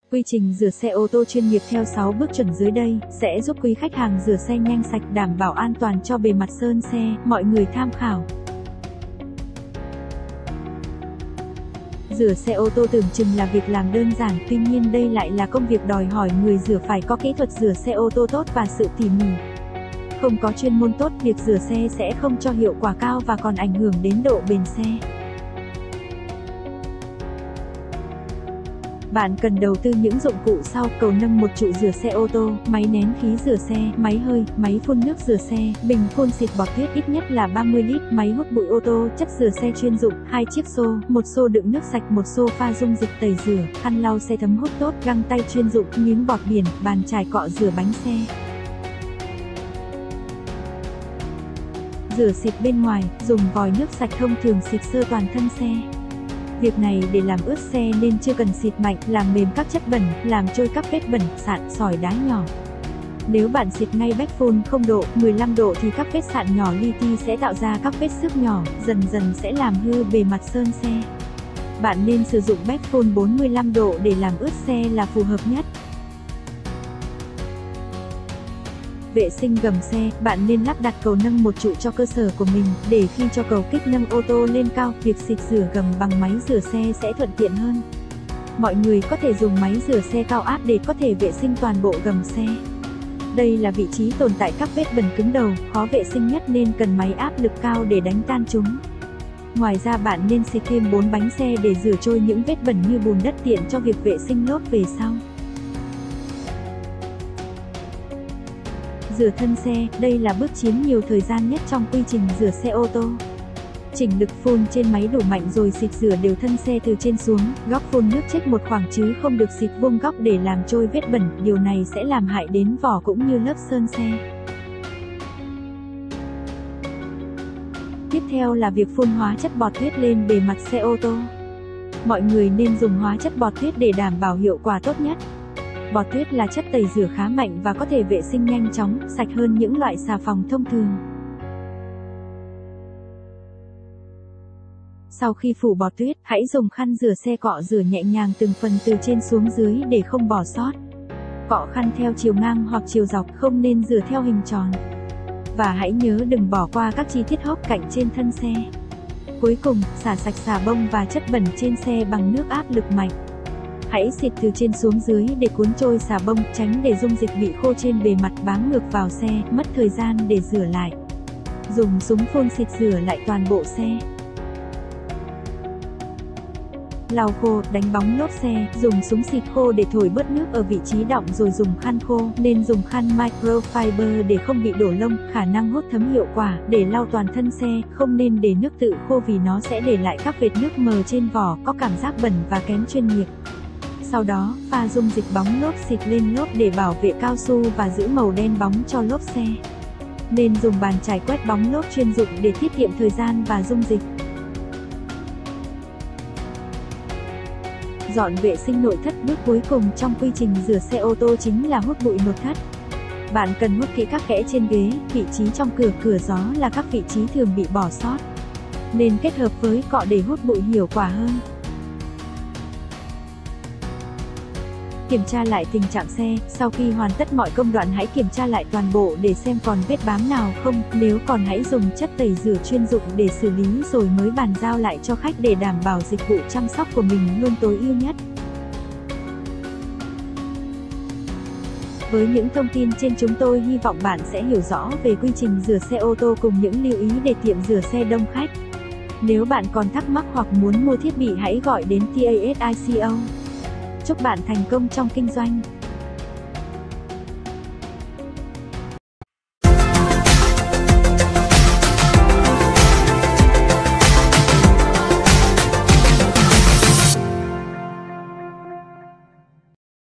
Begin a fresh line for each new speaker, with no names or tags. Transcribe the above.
Quy trình rửa xe ô tô chuyên nghiệp theo 6 bước chuẩn dưới đây sẽ giúp quý khách hàng rửa xe nhanh sạch, đảm bảo an toàn cho bề mặt sơn xe, mọi người tham khảo. Rửa xe ô tô tưởng chừng là việc làm đơn giản, tuy nhiên đây lại là công việc đòi hỏi người rửa phải có kỹ thuật rửa xe ô tô tốt và sự tỉ mỉ. Không có chuyên môn tốt, việc rửa xe sẽ không cho hiệu quả cao và còn ảnh hưởng đến độ bền xe. Bạn cần đầu tư những dụng cụ sau: cầu nâng một trụ rửa xe ô tô, máy nén khí rửa xe, máy hơi, máy phun nước rửa xe, bình phun xịt bọt tuyết ít nhất là 30 lít, máy hút bụi ô tô, chất rửa xe chuyên dụng, 2 chiếc xô, một xô đựng nước sạch, một xô pha dung dịch tẩy rửa, khăn lau xe thấm hút tốt, găng tay chuyên dụng, miếng bọt biển, bàn chải cọ rửa bánh xe. Rửa xịt bên ngoài, dùng vòi nước sạch thông thường xịt sơ toàn thân xe. Việc này để làm ướt xe nên chưa cần xịt mạnh, làm mềm các chất bẩn, làm trôi các vết bẩn, sạn, sỏi đá nhỏ. Nếu bạn xịt ngay backfull 0 độ, 15 độ thì các vết sạn nhỏ li ti sẽ tạo ra các vết xước nhỏ, dần dần sẽ làm hư bề mặt sơn xe. Bạn nên sử dụng backfull 45 độ để làm ướt xe là phù hợp nhất. Vệ sinh gầm xe, bạn nên lắp đặt cầu nâng một trụ cho cơ sở của mình, để khi cho cầu kích nâng ô tô lên cao, việc xịt rửa gầm bằng máy rửa xe sẽ thuận tiện hơn. Mọi người có thể dùng máy rửa xe cao áp để có thể vệ sinh toàn bộ gầm xe. Đây là vị trí tồn tại các vết bẩn cứng đầu, khó vệ sinh nhất nên cần máy áp lực cao để đánh tan chúng. Ngoài ra bạn nên xịt thêm 4 bánh xe để rửa trôi những vết bẩn như bùn đất, tiện cho việc vệ sinh lốp về sau. Rửa thân xe, đây là bước chiếm nhiều thời gian nhất trong quy trình rửa xe ô tô. Chỉnh lực phun trên máy đủ mạnh rồi xịt rửa đều thân xe từ trên xuống, góc phun nước chếch một khoảng chứ không được xịt vuông góc để làm trôi vết bẩn, điều này sẽ làm hại đến vỏ cũng như lớp sơn xe. Tiếp theo là việc phun hóa chất bọt tuyết lên bề mặt xe ô tô. Mọi người nên dùng hóa chất bọt tuyết để đảm bảo hiệu quả tốt nhất. Bọt tuyết là chất tẩy rửa khá mạnh và có thể vệ sinh nhanh chóng, sạch hơn những loại xà phòng thông thường. Sau khi phủ bọt tuyết, hãy dùng khăn rửa xe cọ rửa nhẹ nhàng từng phần từ trên xuống dưới để không bỏ sót. Cọ khăn theo chiều ngang hoặc chiều dọc, không nên rửa theo hình tròn. Và hãy nhớ đừng bỏ qua các chi tiết hốc cạnh trên thân xe. Cuối cùng, xả sạch xà bông và chất bẩn trên xe bằng nước áp lực mạnh. Hãy xịt từ trên xuống dưới để cuốn trôi xà bông, tránh để dung dịch bị khô trên bề mặt bám ngược vào xe, mất thời gian để rửa lại. Dùng súng phun xịt rửa lại toàn bộ xe. Lau khô, đánh bóng lốp xe, dùng súng xịt khô để thổi bớt nước ở vị trí đọng rồi dùng khăn khô, nên dùng khăn microfiber để không bị đổ lông, khả năng hút thấm hiệu quả, để lau toàn thân xe, không nên để nước tự khô vì nó sẽ để lại các vệt nước mờ trên vỏ, có cảm giác bẩn và kém chuyên nghiệp. Sau đó, pha dung dịch bóng lốp xịt lên lốp để bảo vệ cao su và giữ màu đen bóng cho lốp xe. Nên dùng bàn chải quét bóng lốp chuyên dụng để tiết kiệm thời gian và dung dịch. Dọn vệ sinh nội thất, bước cuối cùng trong quy trình rửa xe ô tô chính là hút bụi nội thất. Bạn cần hút kỹ các kẽ trên ghế, vị trí trong cửa gió là các vị trí thường bị bỏ sót. Nên kết hợp với cọ để hút bụi hiệu quả hơn. Kiểm tra lại tình trạng xe, sau khi hoàn tất mọi công đoạn hãy kiểm tra lại toàn bộ để xem còn vết bám nào không, nếu còn hãy dùng chất tẩy rửa chuyên dụng để xử lý rồi mới bàn giao lại cho khách để đảm bảo dịch vụ chăm sóc của mình luôn tối ưu nhất. Với những thông tin trên chúng tôi hy vọng bạn sẽ hiểu rõ về quy trình rửa xe ô tô cùng những lưu ý để tiệm rửa xe đông khách. Nếu bạn còn thắc mắc hoặc muốn mua thiết bị hãy gọi đến TASICO. Chúc bạn thành công trong kinh doanh.